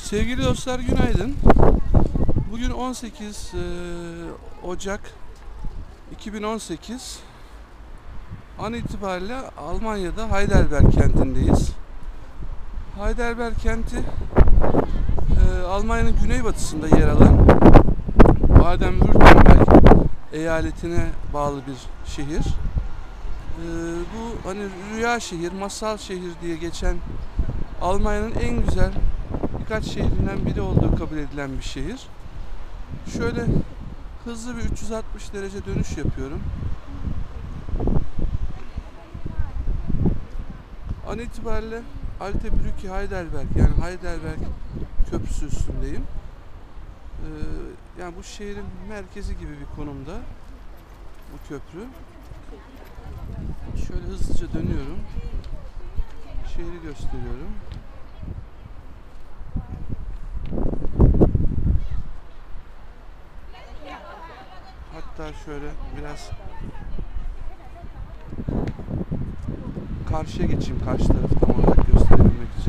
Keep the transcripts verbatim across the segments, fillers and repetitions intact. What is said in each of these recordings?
Sevgili dostlar, günaydın. Bugün on sekiz Ocak iki bin on sekiz. An itibariyle Almanya'da Heidelberg kentindeyiz. Heidelberg kenti Almanya'nın güneybatısında yer alan Baden-Württemberg eyaletine bağlı bir şehir. Bu hani rüya şehir, masal şehir diye geçen Almanya'nın en güzel birkaç şehrinden biri olduğu kabul edilen bir şehir. Şöyle hızlı bir üç yüz altmış derece dönüş yapıyorum. An itibariyle Alte Brücke Heidelberg, yani Heidelberg Köprüsü üstündeyim. Ee, yani bu şehrin merkezi gibi bir konumda bu köprü. Şöyle hızlıca dönüyorum. Şehri gösteriyorum. Hatta şöyle biraz karşıya geçeyim, karşı tarafı tam olarak gösterebilmek için.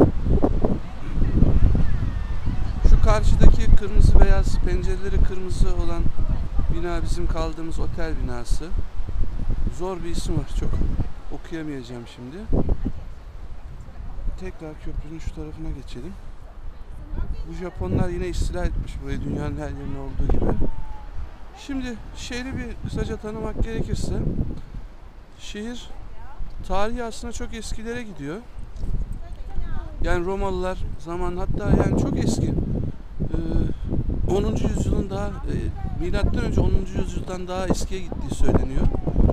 Şu karşıdaki kırmızı beyaz, pencereleri kırmızı olan bina bizim kaldığımız otel binası. Zor bir isim var, çok okuyamayacağım şimdi. Tekrar köprünün şu tarafına geçelim. Bu Japonlar yine istila etmiş burayı, dünyanın her yerinde olduğu gibi. Şimdi şehri bir kısaca tanımak gerekirse, şehir tarihi aslında çok eskilere gidiyor. Yani Romalılar zaman, hatta yani çok eski. Ee, onuncu yüzyılın daha e, milattan önce onuncu yüzyıldan daha eskiye gittiği söyleniyor.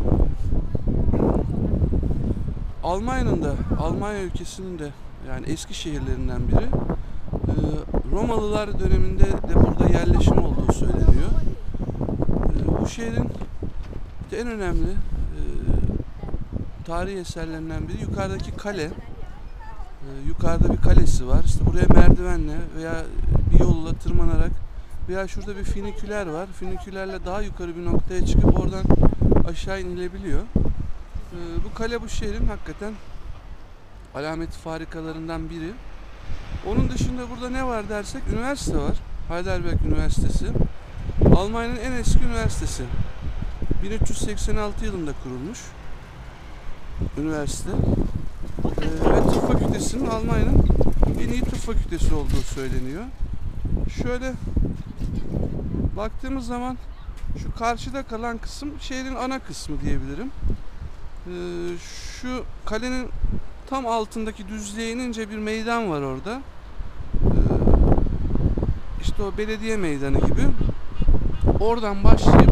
Almanya'nın da, Almanya ülkesinin de yani eski şehirlerinden biri. Ee, Romalılar döneminde de burada yerleşim olduğu söyleniyor. Ee, bu şehrin en önemli e, tarihi eserlerinden biri yukarıdaki kale. Ee, yukarıda bir kalesi var. İşte buraya merdivenle veya bir yolla tırmanarak veya şurada bir finiküler var. Finikülerle daha yukarı bir noktaya çıkıp oradan aşağı inilebiliyor. Ee, bu kale bu şehrin hakikaten alameti farikalarından biri. Onun dışında burada ne var dersek, üniversite var. Heidelberg Üniversitesi. Almanya'nın en eski üniversitesi. bin üç yüz seksen altı yılında kurulmuş üniversite. Ee, ve tıp fakültesinin Almanya'nın en iyi tıp fakültesi olduğu söyleniyor. Şöyle baktığımız zaman şu karşıda kalan kısım şehrin ana kısmı diyebilirim. Ee, şu kalenin tam altındaki düzlüğe inince bir meydan var orada. Ee, işte o belediye meydanı gibi. Oradan başlayıp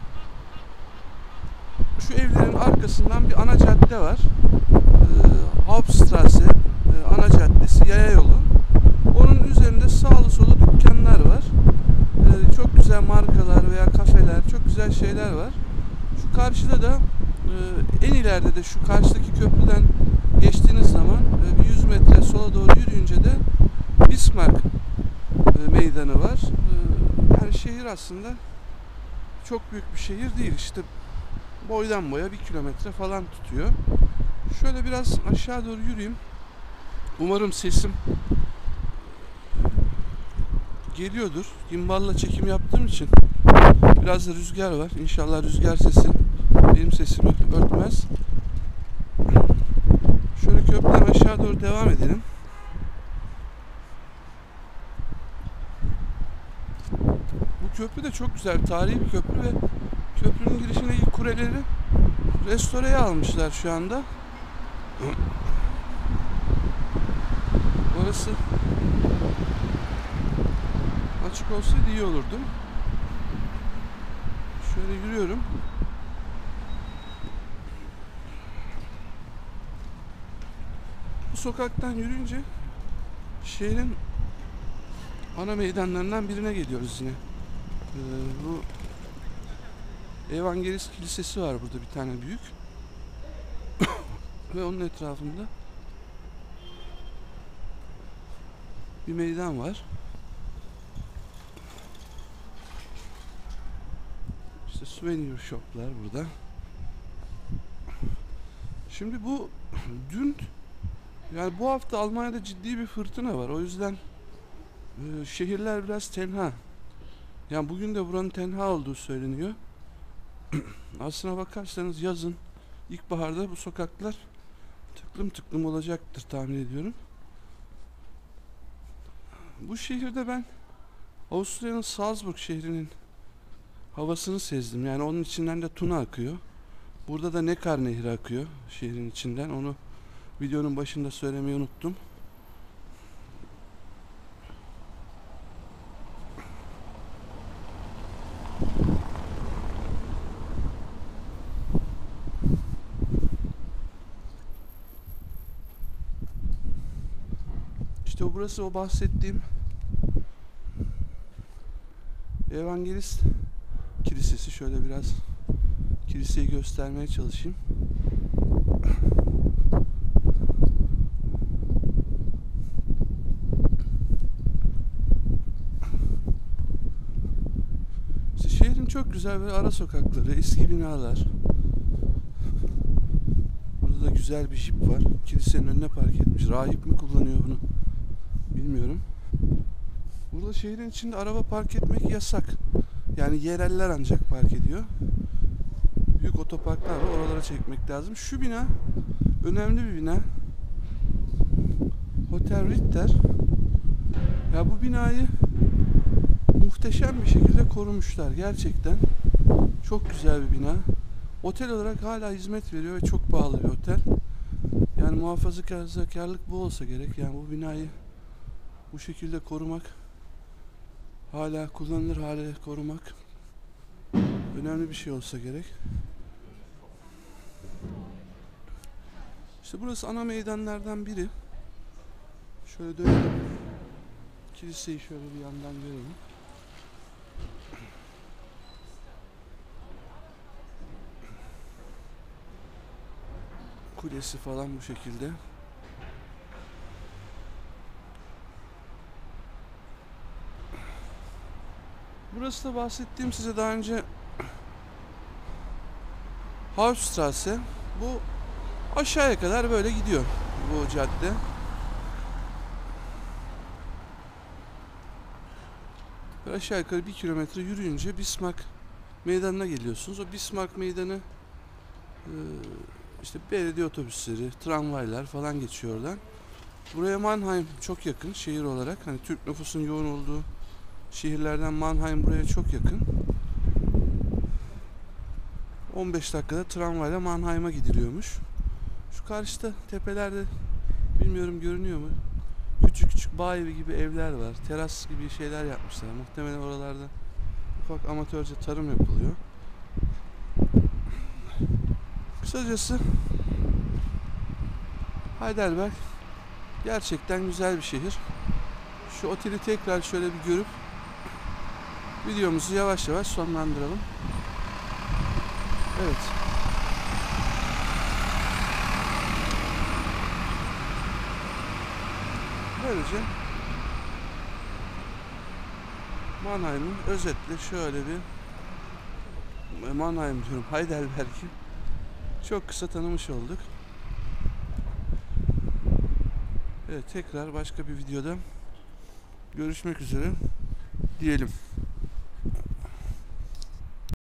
şu evlerin arkasından bir ana cadde var. Ee, Hauptstraße, e, ana caddesi, yaya yolu. Onun üzerinde sağlı solu dükkanlar var. Ee, çok güzel markalar veya kafeler, çok güzel şeyler var. Şu karşıda da e, en ileride de şu karşıdaki köprüden geçtiğiniz zaman e, bir yüz metre sola doğru yürüyünce de Bismarck e, meydanı var. E, yani şehir aslında çok büyük bir şehir değil. İşte boydan boya bir kilometre falan tutuyor. Şöyle biraz aşağı doğru yürüyeyim. Umarım sesim geliyordur. Gimballa çekim yaptığım için biraz da rüzgar var. İnşallah rüzgar sesi benim sesimi örtmez. Şöyle köprüden aşağı doğru devam edelim. Bu köprü de çok güzel, tarihi bir köprü ve köprünün girişindeki kuleleri restoreye almışlar şu anda. Orası açık olsaydı iyi olurdu. Şöyle yürüyorum. Bu sokaktan yürüyünce şehrin ana meydanlarından birine geliyoruz yine. Ee, bu Evangelist Kilisesi var burada, bir tane büyük. Ve onun etrafında bir meydan var. İşte souvenir shoplar burada. Şimdi bu dün, yani bu hafta Almanya'da ciddi bir fırtına var. O yüzden Ee, şehirler biraz tenha. Yani bugün de buranın tenha olduğu söyleniyor. Aslına bakarsanız yazın, ilkbaharda bu sokaklar tıklım tıklım olacaktır tahmin ediyorum. Bu şehirde ben Avusturya'nın Salzburg şehrinin havasını sezdim. Yani onun içinden de Tuna akıyor. Burada da Neckar Nehri akıyor şehrin içinden. Onu videonun başında söylemeyi unuttum. İşte burası o bahsettiğim Evangelist Kilisesi. Şöyle biraz kiliseyi göstermeye çalışayım. İşte şehrin çok güzel ve ara sokakları, eski binalar. Burada da güzel bir jip var. Kilisenin önüne park etmiş. Rahip mi kullanıyor bunu? Bilmiyorum. Burada şehrin içinde araba park etmek yasak. Yani yereller ancak park ediyor. Büyük otoparklar var. Oralara çekmek lazım. Şu bina önemli bir bina. Hotel Ritter. Ya bu binayı muhteşem bir şekilde korumuşlar. Gerçekten çok güzel bir bina. Otel olarak hala hizmet veriyor ve çok pahalı bir otel. Yani muhafazakarlık bu olsa gerek. Yani bu binayı bu şekilde korumak, hala kullanılır hale korumak önemli bir şey olsa gerek. İşte burası ana meydanlardan biri. Şöyle dönelim. Kiliseyi şöyle bir yandan görelim. Kulesi falan bu şekilde. Burası da bahsettiğim size daha önce Hauptstrasse. Bu aşağıya kadar böyle gidiyor bu cadde. Ve aşağı yukarı bir kilometre yürüyünce Bismarck Meydanı'na geliyorsunuz. O Bismarck Meydanı işte belediye otobüsleri, tramvaylar falan geçiyor oradan. Buraya Mannheim çok yakın şehir olarak. Hani Türk nüfusun yoğun olduğu şehirlerden Mannheim buraya çok yakın. on beş dakikada tramvayla Mannheim'a gidiliyormuş. Şu karşıda tepelerde bilmiyorum görünüyor mu? Küçük küçük bağ evi gibi evler var. Teras gibi şeyler yapmışlar. Muhtemelen oralarda ufak amatörce tarım yapılıyor. Kısacası Heidelberg gerçekten güzel bir şehir. Şu oteli tekrar şöyle bir görüp videomuzu yavaş yavaş sonlandıralım. Evet. Böylece Mannheim'in özetle şöyle bir Mannheim diyorum, Heidelberg'i çok kısa tanımış olduk. Evet, tekrar başka bir videoda görüşmek üzere diyelim.